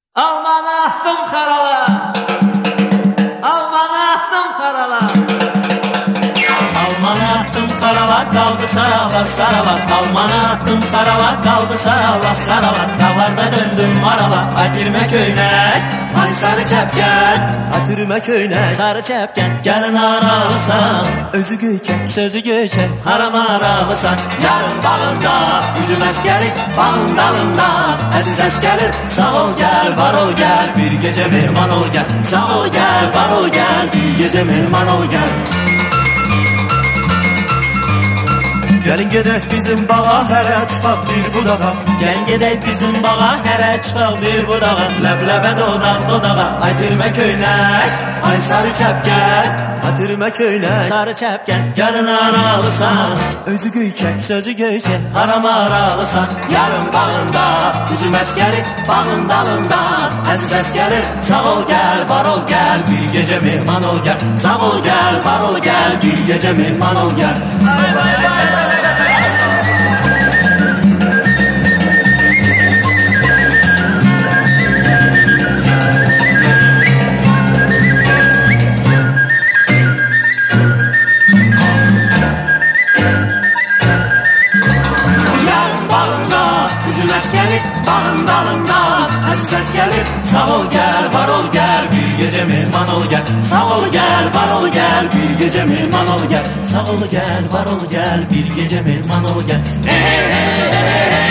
Almanı attım karala, almanı attım karala. Almanı attım karala, kaldı sarala sarala. Almanı attım karala, kaldı sarala sarala. Dağlarda döndüm marala, Atirme köyüne. Ay sarı çepken, Atirme köyüne. Sarı çepken, gelin aralısan, özü göçek, sözü göçek. Haram aralısan, yarın bağında, üzüm eskeri, bağın dalında. Aziz eskerir, sağ ol gel, var ol gel, bir gece mehman ol gel. Sağ ol gel, var ol gel, bir gece mehman ol gel. Gelin gedək bizim bağa, hərə çıxaq bir budağa. Gelin gedək bizim bağa, hərə çıxaq bir budağa. Ləbləbə dodaq dodağa, Atirme köyünə. Ay sarı çəpkən, Atirme köyünə. Sarı çəpkən, gəlin aralısan, özü göykək, sözü göykək. Haram aralısan, yarın bağında, üzüm əskəri, bağın dalında. Əziz əskərir, sağ ol gel, var ol gel, bir gece mehman ol gel. Sağ ol gel, var ol gel, bir gece mehman ol gel. Vay vay vay vay. Üzüm eskeri, bağın dalında. Aziz eskerir, sağ ol gel, var ol gel, bir gece mehman ol gel. Sağ ol gel, var ol gel, bir gece mehman ol gel. Sağ ol gel, var ol gel, bir gece mehman ol gel. Hey hey hey hey hey.